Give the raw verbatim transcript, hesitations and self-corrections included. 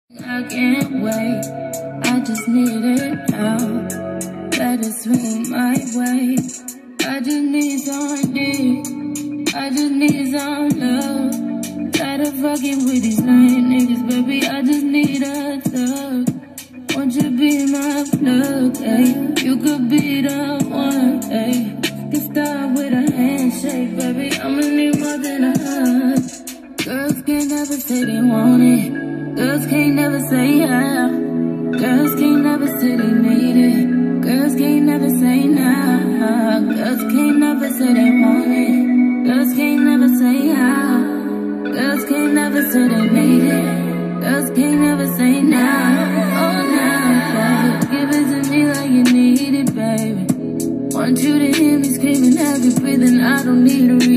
I can't wait, I just need it now. Let it swing my way. I just need some dick, I just need some love. Tired of fucking with these lame niggas, baby, I just need a thug. Won't you be my plug, ayy? You could be the one, ayy. Can start with a handshake, baby, I'ma need more than a hug. Girls can't never say they want it. Girls can't never say how. Girls can't never say they need it. Girls can't never say nah. Girls can't never say they want it. Girls can't never say how. Girls can't never say they need it. Girls can't never say nah. Oh nah, baby, give it to me like you need it, baby. Want you to hear me screaming, heavy breathing, I don't need a